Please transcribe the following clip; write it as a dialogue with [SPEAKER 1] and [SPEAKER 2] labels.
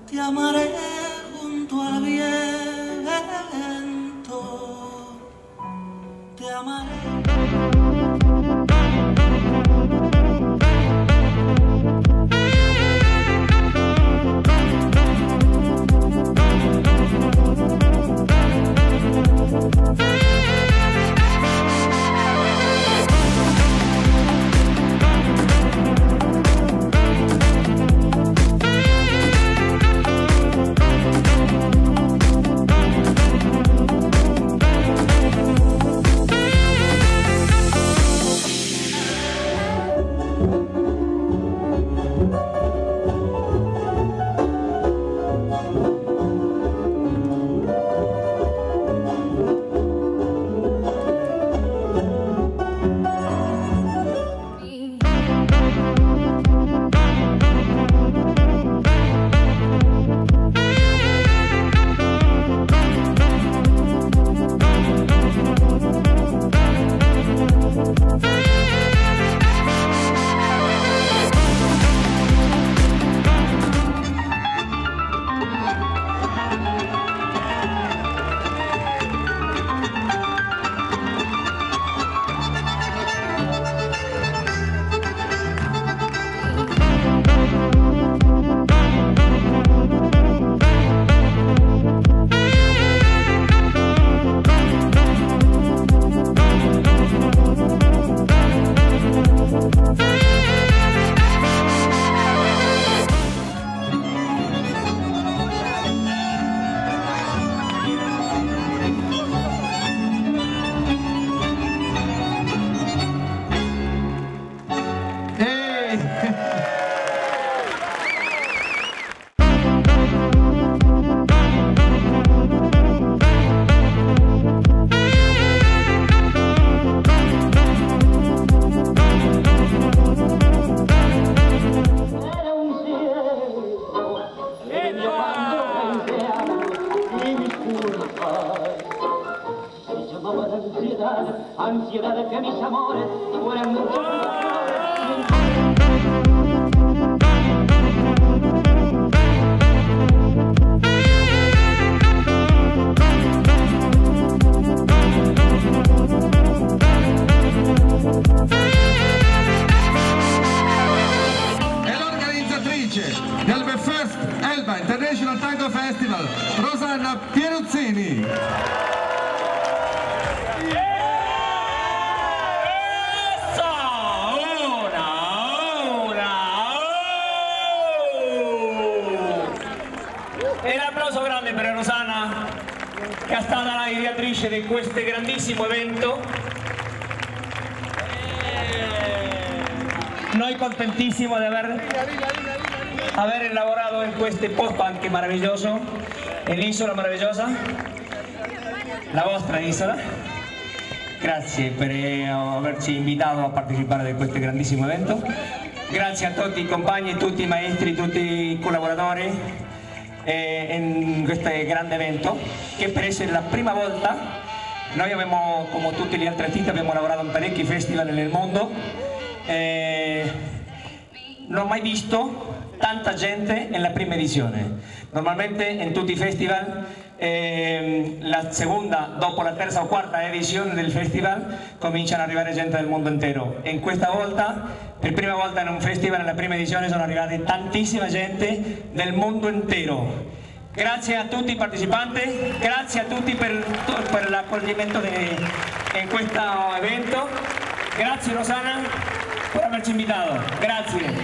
[SPEAKER 1] Ti amaré junto al viento, te amaré.
[SPEAKER 2] Ansiedad que mis amores fueran mucho.
[SPEAKER 3] È l'organizzatrice del The First Elba International Tango Festival, Rosanna Pieruzzini.
[SPEAKER 4] Un applauso grande per Rosanna, che è stata la ideatrice di questo grandissimo evento. Noi contentissimo di aver lavorato in questo posto anche meraviglioso, in l'isola meravigliosa, la vostra isola. Grazie per averci invitato a partecipare di questo grandissimo evento. Grazie a tutti i compagni, tutti i maestri, tutti i collaboratori in questo grande evento, che per essere la prima volta. Noi abbiamo, come tutti gli altri artisti, abbiamo lavorato in parecchi festival nel mondo. Non ho mai visto tanta gente nella prima edizione. Normalmente in tutti i festival la seconda, dopo la terza o quarta edizione del festival cominciano ad arrivare gente del mondo intero. E in questa volta, per prima volta in un festival, nella prima edizione sono arrivate tantissima gente del mondo intero. Grazie a tutti i partecipanti, grazie a tutti per l'accoglimento in questo evento. Grazie Rosanna per averci invitato, grazie.